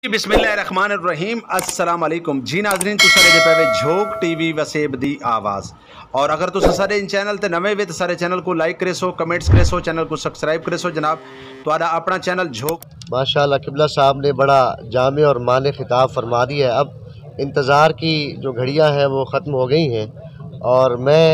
बिस्मिल्लाहिर्रहमानिर्रहीम अस्सलाम वालेकुम जी नाज़रीन, तुसा दे पे झोंक टीवी वसेब दी आवाज़। और अगर तुसा सारे इन चैनल ते नवे वे तो सारे चैनल को लाइक करे सो, कमेंट्स करे सो, चैनल को सब्सक्राइब करे सो जनाब। तुम्हारा अपना चैनल झोंक। माशाअल्लाह किबला साहब ने बड़ा जामे और माने खिताब फरमा दिया है। अब इंतज़ार की जो घड़ियां हैं वो ख़त्म हो गई हैं और मैं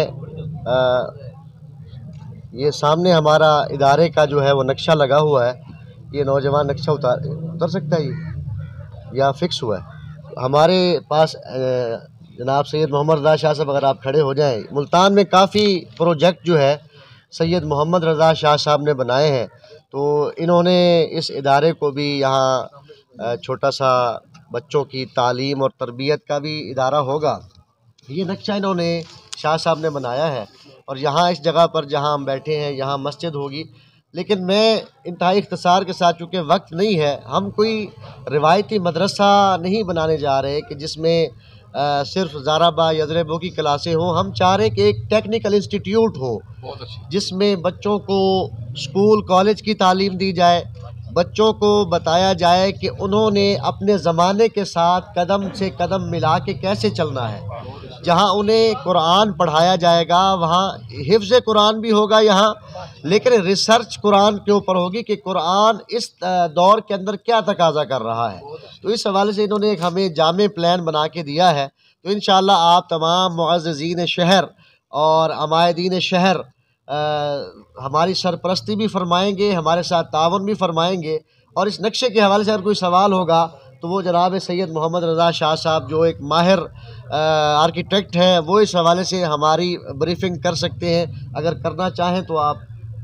ये सामने हमारा इदारे का जो है वो नक्शा लगा हुआ है। ये नौजवान नक्शा उतर सकता है ये या फिक्स हुआ है हमारे पास। जनाब सैयद मोहम्मद रज़ा शाह साहब अगर आप खड़े हो जाएं, मुल्तान में काफ़ी प्रोजेक्ट जो है सैयद मोहम्मद रज़ा शाह साहब ने बनाए हैं। तो इन्होंने इस इदारे को भी यहाँ छोटा सा बच्चों की तालीम और तरबियत का भी इदारा होगा। ये नक्शा इन्होंने शाह साहब ने बनाया है और यहाँ इस जगह पर जहाँ हम बैठे हैं यहाँ मस्जिद होगी। लेकिन मैं इंतहाई इख्तिसार के साथ, चूँकि वक्त नहीं है, हम कोई रिवायती मदरसा नहीं बनाने जा रहे कि जिसमें सिर्फ ज़ाराबा यजरबो की क्लासें हों। हम चाह रहे कि एक टेक्निकल इंस्टीट्यूट हो जिसमें बच्चों को स्कूल कॉलेज की तालीम दी जाए, बच्चों को बताया जाए कि उन्होंने अपने ज़माने के साथ कदम से कदम मिला के कैसे चलना है। जहाँ उन्हें कुरान पढ़ाया जाएगा वहाँ हिफ्ज़ कुरान भी होगा यहाँ, लेकिन रिसर्च कुरान के ऊपर होगी कि कुरान इस दौर के अंदर क्या तकाज़ा कर रहा है। तो इस हवाले से इन्होंने एक हमें जामे प्लान बना के दिया है। तो इंशाअल्लाह आप तमाम मुअज़्ज़िज़ीन शहर और अमायदीन शहर हमारी सरपरस्ती भी फरमाएंगे, हमारे साथ तावन भी फरमाएंगे। और इस नक्शे के हवाले से अगर कोई सवाल होगा तो वो जनाब सैयद मोहम्मद रज़ा शाह साहब जो एक माहिर आर्किटेक्ट हैं वो इस हवाले से हमारी ब्रीफिंग कर सकते हैं। अगर करना चाहें तो आप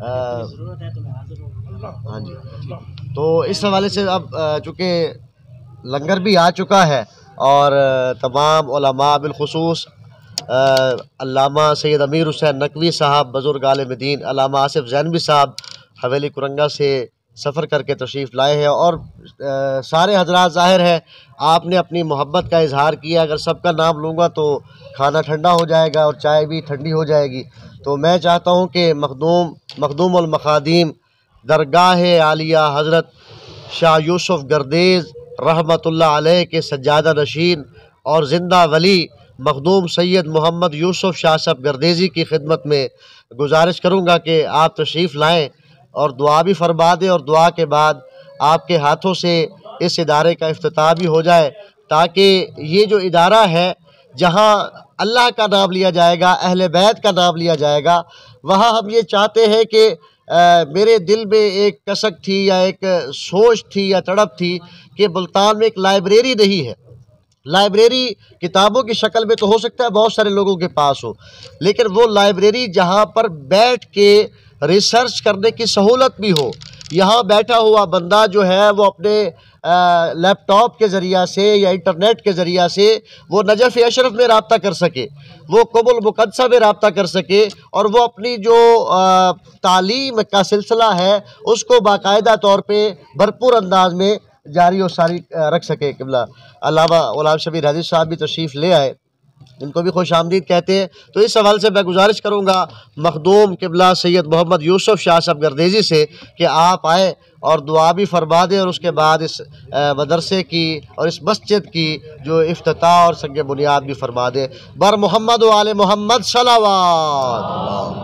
हाँ जी। तो इस हवाले से अब चूँकि लंगर भी आ चुका है और तमाम उलमा बिलखुसूस अल्लामा सैयद अमीर हुसैन नकवी साहब, बुज़ुर्ग आलिम दीन अल्लामा आसिफ ज़ैनबी साहब हवेली कुरंगा से सफ़र करके तशरीफ़ लाए हैं। और सारे हजरात ज़ाहिर है आपने अपनी मोहब्बत का इजहार किया। अगर सबका नाम लूँगा तो खाना ठंडा हो जाएगा और चाय भी ठंडी हो जाएगी। तो मैं चाहता हूँ कि मखदूम उल मखादीम दरगाह आलिया हज़रत शाह यूसुफ़ गर्देज़ रहमतुल्लाह अलैह के सज्जादा नशीन और ज़िंदा वली मखदूम सैयद मोहम्मद यूसुफ़ शाह साहब गर्देज़ी की खिदमत में गुजारिश करूँगा कि आप तशरीफ़ लाएँ और दुआ भी फरमा दें और दुआ के बाद आपके हाथों से इस इदारे का इफ्तिताह भी हो जाए, ताकि ये जो इदारा है जहाँ अल्लाह का नाम लिया जाएगा, अहले बैत का नाम लिया जाएगा, वहाँ हम ये चाहते हैं कि मेरे दिल में एक कसक थी या एक सोच थी या तड़प थी कि मुल्तान में एक लाइब्रेरी नहीं है। लाइब्रेरी किताबों की शक्ल में तो हो सकता है बहुत सारे लोगों के पास हो, लेकिन वो लाइब्रेरी जहाँ पर बैठ के रिसर्च करने की सहूलत भी हो। यहाँ बैठा हुआ बंदा जो है वो अपने लैपटॉप के ज़रिया से या इंटरनेट के ज़रिया से वो नजफ़ अशरफ में रब्ता कर सके, वो क़ुबुल मुक़द्दसा में रब्ता कर सके और वो अपनी जो तालीम का सिलसिला है उसको बाकायदा तौर पे भरपूर अंदाज में जारी और सारी रख सके। किबला अल्लामा ग़ुलाम शबीर हदीस साहब भी तशरीफ़ ले आए, इनको भी खुश आमदीद कहते हैं। तो इस सवाल से मैं गुजारिश करूँगा मखदूम किबला सैयद मोहम्मद यूसुफ़ शाह साहब गर्देज़ी से कि आप आए और दुआ भी फरमा दें और उसके बाद इस मदरसे की और इस मस्जिद की जो इफ्तिताह और संग बुनियाद भी फरमा दें। बर मोहम्मद व आले मोहम्मद सलावत।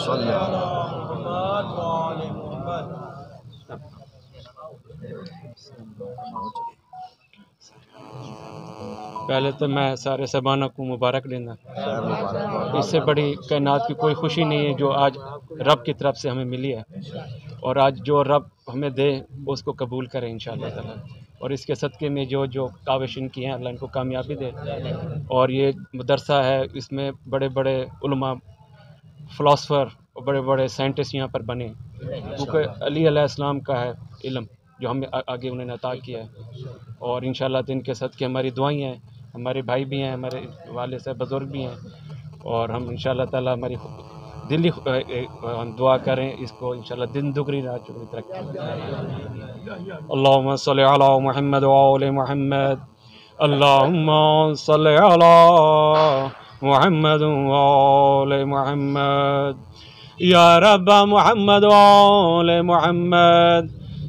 पहले तो मैं सारे साबाना को मुबारक देना। इससे बड़ी कायनात की कोई खुशी नहीं है जो आज रब की तरफ से हमें मिली है, और आज जो रब हमें दे उसको कबूल करें इंशाअल्लाह ताला। और इसके सदक़े में जो जो काविश इनकी हैं अल्लाह इनको कामयाबी दे। और ये मदरसा है, इसमें बड़े बड़े उलमा, फ़िलासफ़र और बड़े बड़े साइंटिस्ट यहाँ पर बने, क्योंकि अली अलैहिस्सलाम का है इल्म जो हमें आगे उन्होंने अता किया है। और इंशाअल्लाह तो इनके सदक़े हमारी दुआएं हैं, हमारे भाई भी हैं, हमारे वाले साहब बुज़ुर्ग भी हैं, और हम इंशाअल्लाह ताला हमारी दिली हम दुआ करें इसको इंशाअल्लाह दिन दुगनी रात चुगनी तरक्की। अल्लाहुम्मा सल्लि अला मुहम्मद व आले मुहम्मद, अल्लाहुम्मा सल्लि अला मुहम्मद व आले मुहम्मद, या रब्बा मुहम्मद व आले मुहम्मद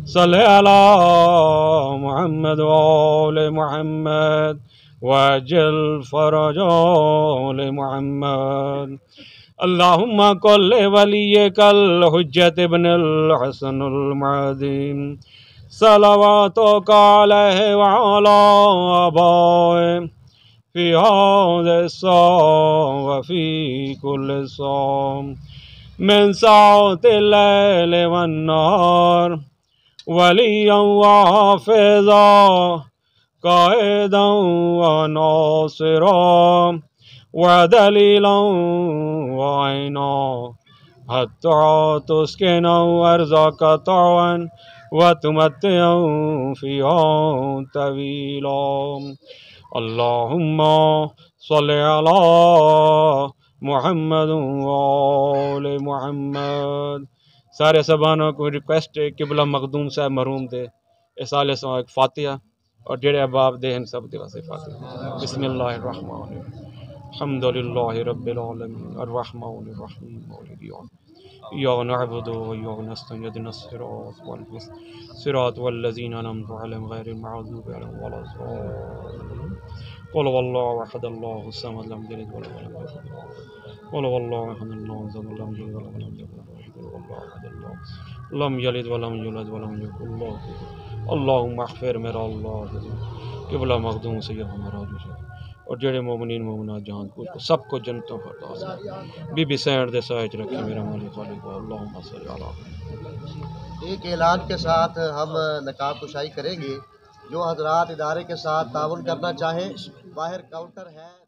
सल्ले अला मुहम्मद व आले मुहम्मद वजल फरजाल मुहम्मद। अल्लाहुम्मा कुल्ले वलियकल हुज्जत इब्नुल हसनुल महदी सलवातुका अलैहि व अला आबाए फी हाज़ा सौम व फी कुल्लि सौम मिन साअतिल लैल वन नहार वलिय्यन व हाफ़िज़ा काइदन व नासिरा व दलीलन व ऐना हत्ता तुस्किना अर्ज़ाका तअवन व तुमत्तिअ फ़ीहा तवीला। अल्लाहुम्मा सल्लि अला मुहम्मद व आले मुहम्मद। सारे सबानों को रिक्वेस्ट है किबला मखदूम साहब मरहूम दे इस साल से एक फातिहा और जेड़े अहबाब दे सब दे वास्ते फातिहा। बिस्मिल्लाहिर रहमानिर रहीम अल्हम्दुलिल्लाहि रब्बिल आलमीन अर्रहमानिर रहीम मालिकिल यौम इय्याका नअबुदु व इय्याका नस्तईन इहदिनस सिरातल लज़ीना अनअमता अलैहिम गैरिल मग़दूबि अलैहिम वलद्दाल्लीन। क़ुल हुवल्लाहु अहद अल्लाहुस समद लम यलिद व लम यूलद व लम yakul lahu क़ुल हुवल्लाहु अहद अल्लाहु समद लम यलिद व लम यूलद व लम yakul lahu लम यलिद व लम यूलद व लम yakul lahu अल्लाहुम्मा अग़फ़िर मेरा अल्लाह क़िबला मखदूम सैयद हमारा और जेड़े मोमिनीन मोमिनात जहां को सबको जन्नतों फरदास बीबी सैयद दे साए च रखे मेरा मालिक खालिक अल्लाहुम्मा सल्लि अला। एक ऐलान के साथ हम नकाब कुशाई करेंगे। जो हजरात इदारे के साथ ताउन करना चाहें बाहर काउंटर है।